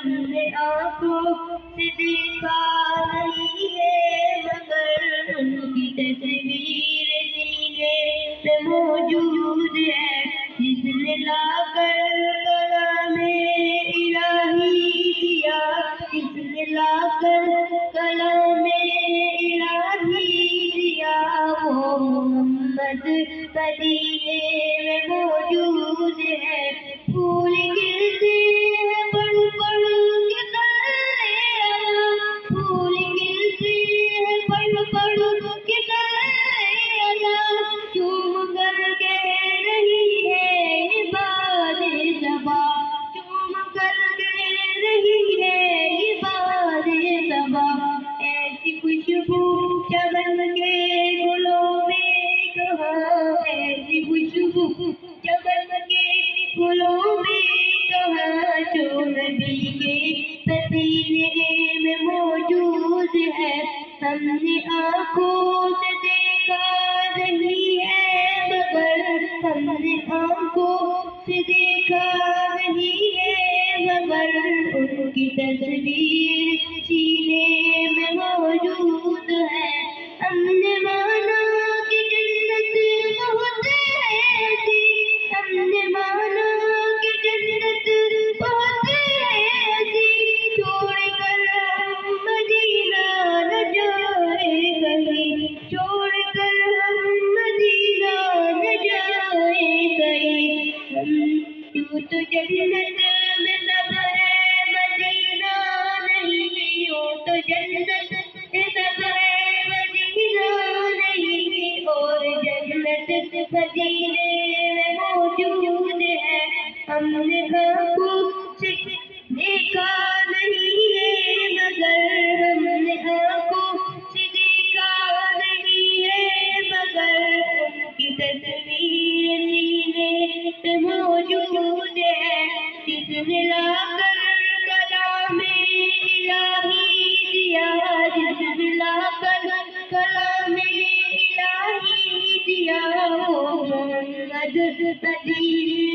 ہم نے آنکھوں سے دیکھا نہیں ہے، مگر ان کی تصویر سینے میں موجود ہے، جس نے لا کر کلام الہی دیا، جس نے لا کر کلام الہی دیا، وہ محمد مدینے میں موجود ہے۔ پھول گرتے ہیں پڑھ پڑھ کے تلے آیا، پھول گرتے ہیں پڑھ پڑھ کے تلے آیا، چوم کر کہہ رہی ہے یہ بات صبا، چوم کر کہہ رہی ہے یہ بات صبا، ایسی خوشبو چمن کے گلوں میں کہاں، ایسی خوشبو چمن کے گلوں میں کہاں، جو نبی کے پسینے میں موجود ہے۔ ہم نے آنکھوں سے دیکھا نہیں ہے، مگر ہم نے آنکھوں سے دیکھا نہیں ہے، مگر ان کی تصویر سینے میں موجود ہے۔ ہم نے مانا کہ جنت بہت ایسی، ہم نے مانا کہ جنت بہت ایسی، چھوڑ کر ہم مدینہ نہ جائے کہیں، چھوڑ کر ہم مدینہ نہ جائے کہیں، ہم یوں تو جنت میں سب ہے مدینہ نہیں، یوں تو جنت میں سب ہے مدینہ نہیں، اور جنت مدینے میں موجود ہے۔ ہم نے آنکھوں سے دیکھا نہیں ہے، مگر ہم نے آنکھوں سے دیکھا نہیں ہے، مگر ان کی تصویر سینے میں موجود ہے، جس نے لا کر کلام الہی دیا، جس نے لا کر کلام الہی دیا، وہ محمد مدینے